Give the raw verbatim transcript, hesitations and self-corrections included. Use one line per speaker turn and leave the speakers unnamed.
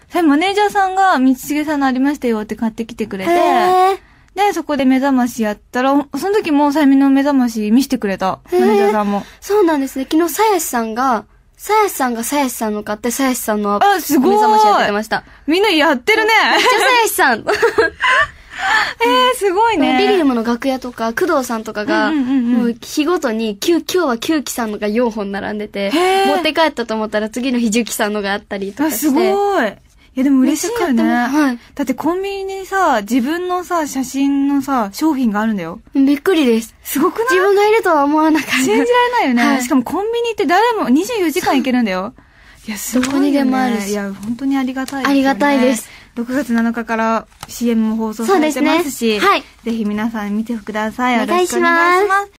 それマネージャーさんが、道重さんのありましたよって買ってきてくれて、で、そこで目覚ましやったら、その時もさゆみの目覚まし見せてくれた。マネージャーさんも。
そうなんですね。昨日、さやしさんが、さやしさんがさやしさんの買って、さやしさんの
あ、すごい。
目覚ましやってました。
みんなやってるね。
めっちゃさやしさん。
えー、すごいね。
リリウムの楽屋とか、工藤さんとかが、もう日ごとに、今日はきゅうきさんのがよんほん並んでて、持って帰ったと思ったら次の日じゅうきさんのがあったりとかして。
あ、すごい。いやでも嬉しいよね。
はい。
だってコンビニにさ、自分のさ、写真のさ、商品があるんだよ。
びっくりです。
すごくない？
自分がいるとは思わなかった。
信じられないよね。
はい、
しかもコンビニって誰もにじゅうよじかん行けるんだよ。いや、すごいよね。
どこにでもあるし。
いや、本当にありがたいです、ね。
ありがたいです。
ろくがつなのかから シーエム も放送されてますし、
そうですね。はい。
ぜひ皆さん見てください。
お願いします。
よろしくお願いします。